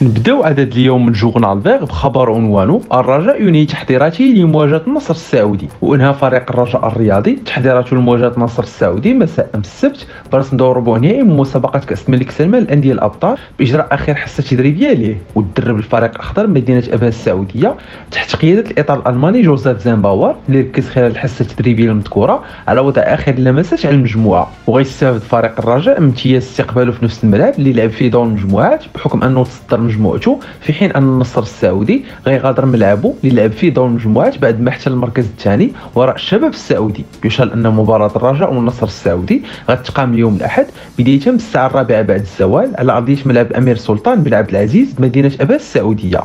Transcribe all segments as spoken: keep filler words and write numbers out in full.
نبداو عدد اليوم من جورنال فيغ بخبر عنوانه الرجاء ينهي تحضيراته لمواجهة النصر السعودي. وانهى فريق الرجاء الرياضي تحضيراته لمواجهة النصر السعودي مساء امس السبت برسم دور ربع نهائي من مسابقة كأس الملك سلمان للأندية الأبطال بإجراء آخر حصة تدريبية ليه. وتدرب الفريق الأخضر مدينة أبها السعودية تحت قيادة الإطار الألماني جوزيف زيمباور اللي ركز خلال الحصة التدريبية المذكورة على وضع آخر اللمسات على المجموعة. وغيستافد فريق الرجاء من امتياز استقباله في نفس الملعب اللي لعب فيه دور المجموعات بحكم أنه تصدر مجموعته، في حين ان النصر السعودي غيغادر ملعبه اللي لعب فيه دور المجموعات بعد ما احتل المركز الثاني وراء الشباب السعودي. يشار ان مباراه الرجاء والنصر السعودي غتقام اليوم الاحد بدايه من الساعه الرابعه بعد الزوال على ارضيه ملعب الامير سلطان بن عبد العزيز بمدينه ابها السعوديه.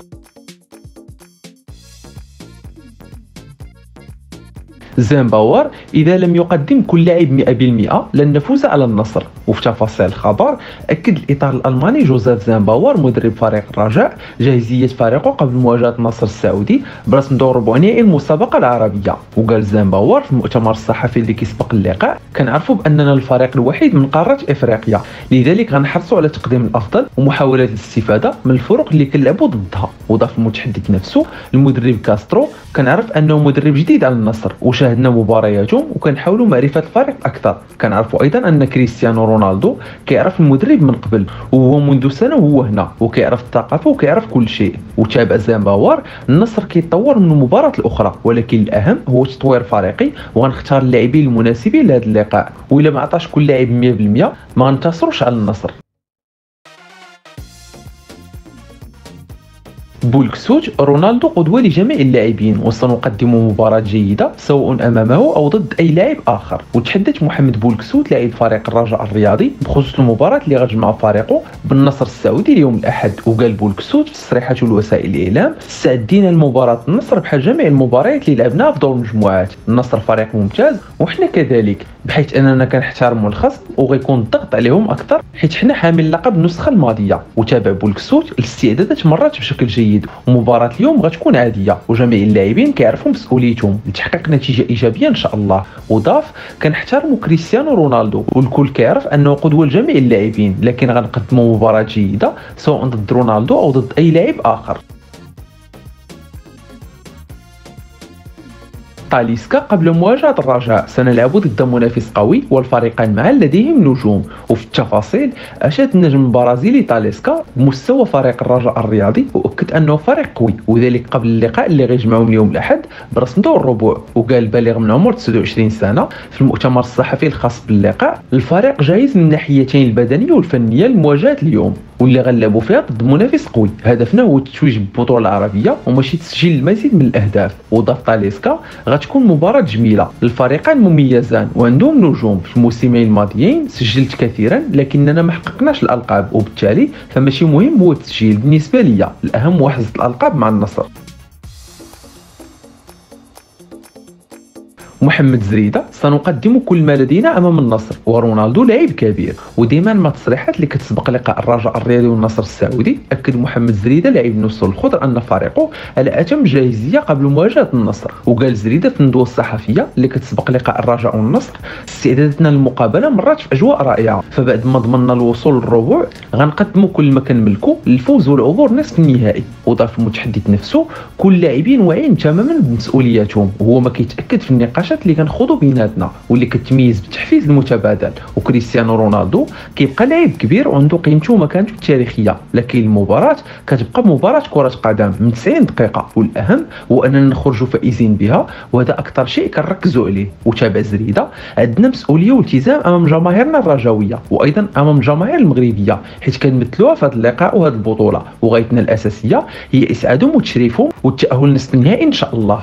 زيمباور إذا لم يقدم كل لاعب مئة بالمئة لن نفوز على النصر. وفي تفاصيل الخبر أكد الإطار الألماني جوزيف زيمباور مدرب فريق الرجاء جاهزية فريقه قبل مواجهة النصر السعودي برسم دور ربع نهائي المسابقة العربية. وقال زيمباور في المؤتمر الصحفي اللي كيسبق اللقاء كنعرفوا بأننا الفريق الوحيد من قارة إفريقيا، لذلك غنحرصوا على تقديم الأفضل ومحاولة الاستفادة من الفرق اللي كنلعبوا ضدها. وضاف المتحدث نفسه المدرب كاسترو كنعرف أنه مدرب جديد على النصر وشاهدنا مبارياتهم وكنحاولوا معرفة الفريق أكثر. كنعرفوا أيضا أن كريستيانو رونالدو كيعرف المدرب من قبل وهو منذ سنة وهو هنا وكيعرف الثقافة وكيعرف كل شيء. وتابع زيمباور النصر كيتطور من المباراة الأخرى ولكن الأهم هو تطوير فريقي وغنختار اللاعبين المناسبين لهذا اللقاء، وإلا ما عطاش كل لاعب مئة بالمئة ما غنتصروش على النصر. بولكسوت رونالدو قدوة لجميع اللاعبين وسنقدم مباراة جيدة سواء أمامه أو ضد أي لاعب آخر. وتحدث محمد بولكسوت لاعب فريق الرجاء الرياضي بخصوص المباراة اللي غتجمع فريقه بالنصر السعودي اليوم الأحد. وقال بولكسوت في تصريحاته لوسائل الإعلام استعدينا لمباراة النصر بحال جميع المباريات اللي لعبناها في دور المجموعات. النصر فريق ممتاز وحنا كذلك، بحيث أننا كنحترموا الخصم وغيكون الضغط عليهم أكثر حيث حنا حامل اللقب النسخة الماضية. وتابع بولكسوت الاستعدادات مرت بشكل جيد ومباراة اليوم غتكون عادية وجميع اللاعبين كيعرفوا مسؤوليتهم لتحقيق نتيجة إيجابية إن شاء الله. وضاف كنحترموا كريستيانو رونالدو والكل كيعرف أنه قدوة لجميع اللاعبين، لكن غنقدموا مباراة جيدة سواء ضد رونالدو أو ضد أي لاعب آخر. طاليسكا قبل مواجهة الرجاء سنلعب ضد منافس قوي والفريقان معا لديهم نجوم. وفي التفاصيل أشاد النجم البرازيلي طاليسكا بمستوى فريق الرجاء الرياضي وأكد أنه فريق قوي وذلك قبل اللقاء اللي غيجمعهم اليوم الأحد برسم دور الربع. وقال بالغ من عمر تسعة وعشرين سنة في المؤتمر الصحفي الخاص باللقاء الفريق جاهز من الناحيتين البدنية والفنية لمواجهة اليوم واللي غنلعبوا فيها ضد منافس قوي. هدفنا هو التتويج بالبطولة العربية وماشي تسجيل المزيد من الأهداف. وضاف طاليسكا غتكون مباراة جميلة، الفريقان مميزان وعندهم نجوم، في الموسمين الماضيين سجلت كثيرا لكننا ما حققناش الألقاب وبالتالي فماشي مهم هو التسجيل. بالنسبة لي الأهم هو حصد الألقاب مع النصر. محمد زريدة سنقدم كل ما لدينا امام النصر ورونالدو لاعب كبير. وديما مع التصريحات اللي كتسبق لقاء الرجاء الرياضي والنصر السعودي اكد محمد زريدة لاعب نصر الخضر ان فريقه على اتم جاهزيه قبل مواجهه النصر. وقال زريدة في الندوه الصحفيه اللي كتسبق لقاء الرجاء والنصر استعداداتنا للمقابله مرات في اجواء رائعه، فبعد ما ضمننا الوصول للربع غنقدموا كل ما كنملكو للفوز والعبور نصف النهائي. وضاف المتحدث نفسه كل لاعبين واعيين تماما بمسؤولياتهم وهو ما كيتاكد في النقاش اللي كنخوضوا بيناتنا واللي كتميز بالتحفيز المتبادل. وكريستيانو رونالدو كيبقى لاعب كبير وعنده قيمته ومكانته التاريخيه، لكن المباراه كتبقى مباراه كره قدم من تسعين دقيقه والاهم هو اننا نخرجوا فائزين بها وهذا اكثر شيء كنركزوا عليه. وتابع زريده عندنا مسؤوليه والتزام امام جماهيرنا الرجاويه وايضا امام الجماهير المغربيه حيث كنمثلوها في هذا اللقاء وهذه البطوله، وغايتنا الاساسيه هي اسعادهم وتشريفهم والتاهل لنصف النهائي ان شاء الله.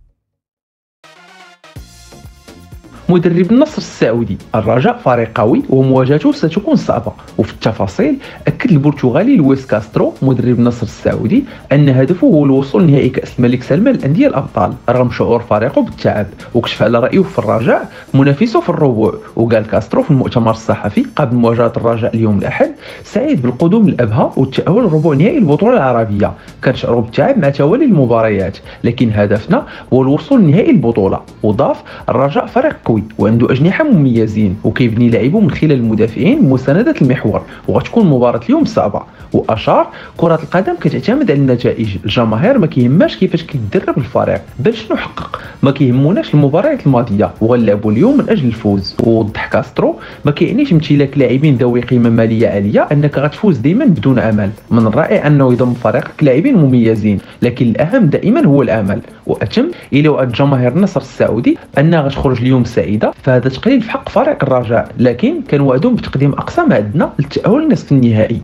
مدرب النصر السعودي الرجاء فريق قوي ومواجهته ستكون صعبة. وفي التفاصيل أكد البرتغالي لويس كاسترو مدرب النصر السعودي أن هدفه هو الوصول لنهائي كأس الملك سلمان للأندية الأبطال رغم شعور فريقه بالتعب، وكشف على رأيه في الرجاء منافسه في الربع. وقال كاسترو في المؤتمر الصحفي قبل مواجهة الرجاء اليوم الأحد سعيد بالقدوم للأبها والتأهل لربع نهائي البطولة العربية. كنشعروا بالتعب مع توالي المباريات لكن هدفنا هو الوصول لنهائي البطولة. وضاف الرجاء فريق قوي قوي وعنده اجنحه مميزين، وكيبني لاعبو من خلال المدافعين ومساندة المحور، وغتكون مباراة اليوم صعبة. واشار كرة القدم كتعتمد على النتائج، الجماهير ما كيهماش كيفاش كيتدرب الفريق بل شنو حقق، ما كيهموناش المباريات الماضيه وغنلعبوا اليوم من اجل الفوز. ووضح كاسترو ما كيعنيش امتلاك لاعبين ذوي قيمه ماليه عاليه انك غتفوز دائما بدون امل، من الرائع انه يضم فريقك لاعبين مميزين، لكن الاهم دائما هو الامل. واتم الى وعد جماهير النصر السعودي انها غتخرج اليوم سعيده، فهذا تقليل في حق فريق الرجاء، لكن كنوعدهم بتقديم اقصى ما عندنا للتاهل لنصف النهائي.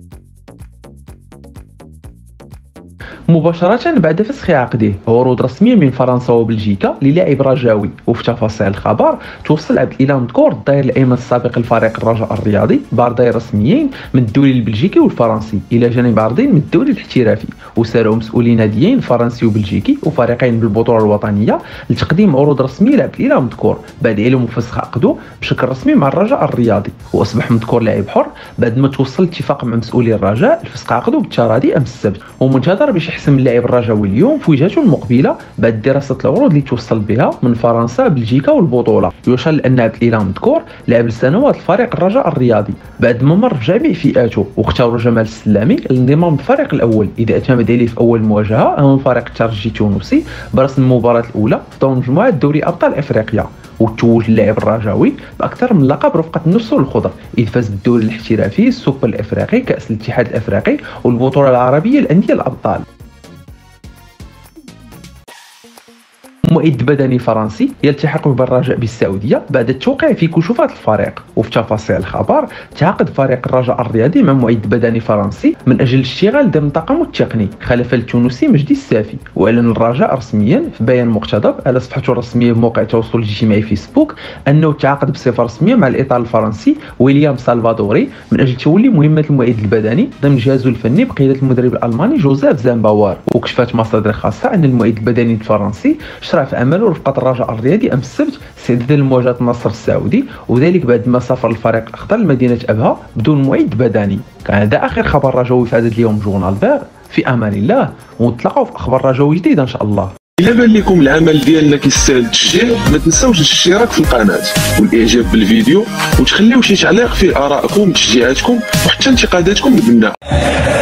مباشرة بعد فسخ عقده، عروض رسمية من فرنسا وبلجيكا للاعب رجاوي. وفي تفاصيل الخبر، توصل عبد الاله مذكور الظهير الايمن السابق لفريق الرجاء الرياضي بعرضين رسميين من الدوري البلجيكي والفرنسي الى جانب عرضين من الدوري الاحترافي، وساروا مسؤولين ناديين فرنسي وبلجيكي وفريقين بالبطولة الوطنية لتقديم عروض رسمية لعبد الاله مذكور بعد علم فسخ عقده بشكل رسمي مع الرجاء الرياضي. واصبح مذكور لاعب حر بعد ما توصل اتفاق مع مسؤولي الرجاء لفسخ عقده بالتراضي امس السبت، ومنتظر باش يحسم اللاعب الرجاوي اليوم في وجهته المقبله بعد دراسه العروض اللي توصل بها من فرنسا بلجيكا والبطوله. يشار لان عبد الاله مذكور لعب لسنوات الفريق الرجاء الرياضي بعد ما مر في جميع فئاته، واختاروا جمال السلامي للانضمام للفريق الاول اذا اعتمد عليه في اول مواجهه امام فريق الترجي التونسي برسم المباراه الاولى في ضمن مجموعه دوري ابطال افريقيا. وتوج اللاعب الرجاوي باكثر من لقب رفقه النصر الخضر، اذ فاز بالدوري الاحترافي، السوبر الافريقي، كاس الاتحاد الافريقي والبطوله العربيه للانديه الابطال. معد بدني فرنسي يلتحق بالرجاء بالسعوديه بعد التوقيع في كشوفات الفريق. وفي تفاصيل الخبر، تعاقد فريق الرجاء الرياضي مع معد بدني فرنسي من اجل الاشتغال ضمن طاقمه التقني خلف التونسي مجدي السافي. واعلن الرجاء رسميا في بيان مقتضب على صفحته الرسميه بموقع التواصل الاجتماعي فيسبوك انه تعاقد بصفه رسميه مع الاطار الفرنسي ويليام سالفادوري من اجل تولي مهمه المعد البدني ضمن جهازه الفني بقياده المدرب الالماني جوزيف زامباوار. وكشفت مصادر خاصه ان المعد البدني الفرنسي شرع في عمله رفقه الرجاء الرياضي امس السبت استعدادا لمواجهه النصر السعودي، وذلك بعد ما سافر الفريق الاخضر لمدينه ابها بدون معد بدني. كان هذا اخر خبر رجاوي في عدد اليوم جورنال فير. في امان الله، ونتلاقاو في اخبار رجاوي جديده ان شاء الله. إلا بان لكم العمل ديالنا كيستاهل التشجيع، ما تنساوش الاشتراك في القناه والاعجاب بالفيديو، وتخليو شي تعليق فيه ارائكم وتشجيعاتكم وحتى انتقاداتكم لبناء.